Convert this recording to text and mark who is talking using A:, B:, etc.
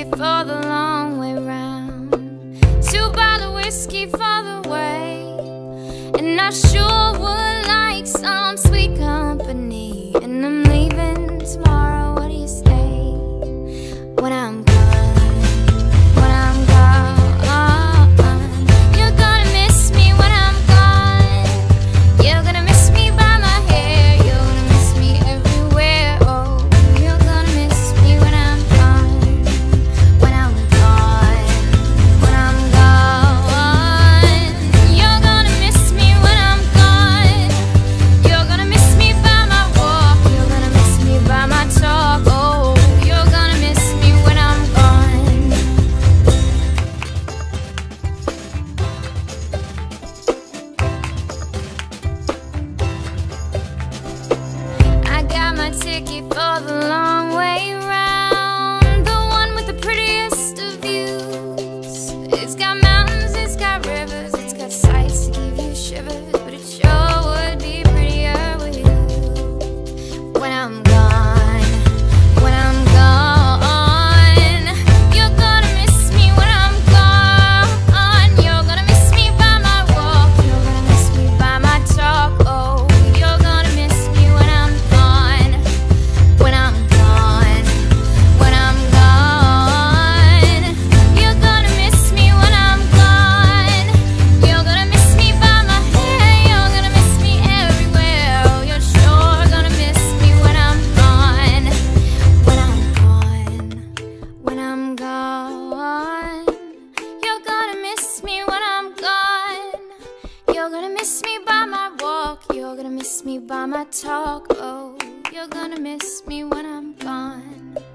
A: for the long way round, 2 bottle whiskey for the way, and I sure would like some sweet company. And I'm leaving tomorrow, what do you say? When I'm gone, when I'm gone, you're gonna miss me when I'm gone. You're gonna miss me by my hair, you're gonna miss me everywhere. Oh, you're gonna miss me when I'm gone, when I'm gone, when I'm gone. You're gonna miss me when I'm gone. You're gonna miss me by my walk, you're gonna miss me by my talk. Oh, you're gonna miss me when I'm gone. I got my ticket for the long way round, the one with the prettiest of views. It's got mountains, it's got rivers, it's got sights to give you shivers, but it sure would be prettier with you. When I'm gone, when I'm gone, you're gonna miss me when I'm gone. You're gonna miss me by my walk, you're gonna miss me by my talk. Oh, you're gonna miss me when I'm gone, when I'm gone, when I'm gone. You're gonna miss me when I'm gone. You're gonna miss me by my hair, you're gonna miss me everywhere. Oh, you're sure gonna miss me when I'm gone, when I'm gone, when I'm gone. You're gonna miss me when I'm gone. You're gonna miss me by my walk, you're gonna miss me by my talk. Oh, you're gonna miss me when I'm gone.